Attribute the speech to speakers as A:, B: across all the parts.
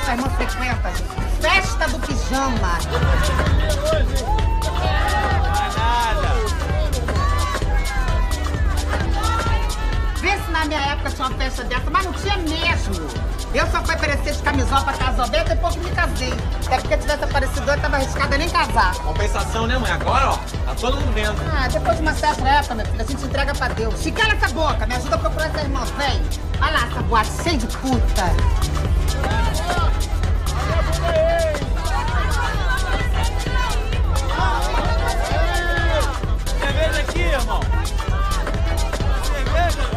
A: sua irmã frequenta, gente. Festa do pijama. Vê se na minha época tinha uma festa dessa, mas não tinha mesmo. Eu só fui aparecer de camisola pra casa aberta depois que me casei. Até porque tivesse aparecido eu tava arriscada nem casar.
B: Compensação, né, mãe? Agora, ó, tá todo mundo vendo.
A: Ah, depois de uma certa época, minha filha, a gente entrega pra Deus. Se cala essa boca, me ajuda a procurar essa irmã, vem. Olha lá essa boate cheia de puta.
B: Cerveja aqui, irmão. Cerveja,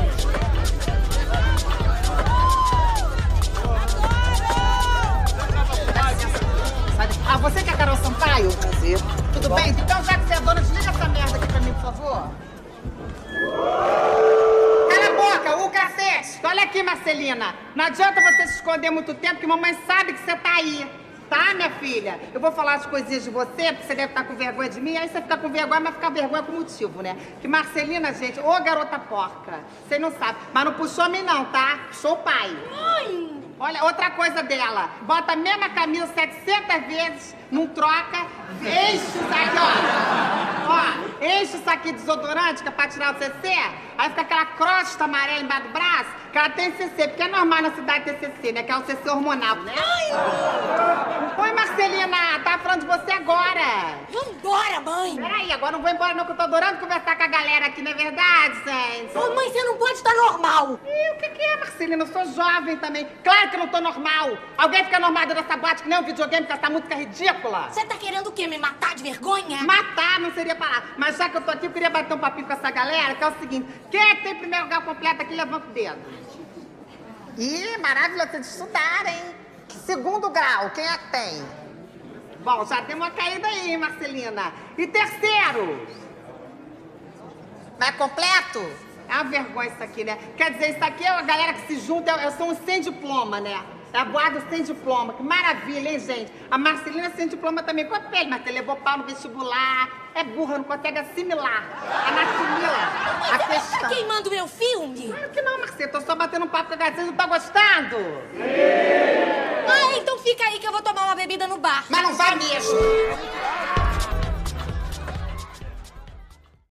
A: Ah, você que é Carol Sampaio?
C: Prazer.
A: Tudo bem? Então, já que você é dona, desliga essa merda aqui pra mim, por favor. Cala a boca, o cacete! Olha aqui, Marcelina. Não adianta você se esconder muito tempo, que mamãe sabe que você tá aí. Tá, minha filha? Eu vou falar as coisinhas de você, porque você deve estar com vergonha de mim. Aí você fica com vergonha, mas fica vergonha com motivo, né? Que Marcelina, gente, ô garota porca. Vocês não sabem. Mas não puxou a mim não, tá? Puxou o pai.
D: Mãe!
A: Olha, outra coisa dela. Bota a mesma camisa 700 vezes, não troca, enche isso aqui, ó. Ó, enche isso aqui de desodorante, que é pra tirar o CC. Aí fica aquela crosta amarela embaixo do braço, que ela tem CC, porque é normal na cidade ter CC, né? Que é o CC hormonal, né? Oi, Marcelina, tava falando de você agora.
D: Vambora, mãe!
A: Peraí, agora não vou embora não, que eu tô adorando conversar com a galera aqui, não é verdade, gente?
D: Ô, mãe, você não pode estar normal!
A: Ih, o que é, Marcelina? Eu sou jovem também. Claro que eu não tô normal. Alguém fica normal dentro dessa boate que nem um videogame com essa música ridícula?
D: Você tá querendo o quê? Me matar de vergonha?
A: Matar não seria parar. Mas já que eu tô aqui, eu queria bater um papinho com essa galera, que é o seguinte. Quem é que tem primeiro lugar completo aqui? Levanta o dedo. Ih, maravilhoso de estudar, hein? Segundo grau, quem é que tem? Bom, já tem uma caída aí, hein, Marcelina? E terceiro? Não é completo? É uma vergonha isso aqui, né? Quer dizer, isso aqui é a galera que se junta, eu sou um sem diploma, né? É a boada sem diploma. Que maravilha, hein, gente? A Marcelina sem diploma também. Quanto pele, mas levou pau no vestibular. É burra, não consegue assimilar. Ela assimila a questão.
D: Tá queimando meu filme?
A: Claro que não, Marcelo. Tô só batendo um papo com a galera. Vocês não estão gostando?
D: Ah, então fica aí que eu vou tomar uma bebida no bar.
A: Mas não vai mesmo.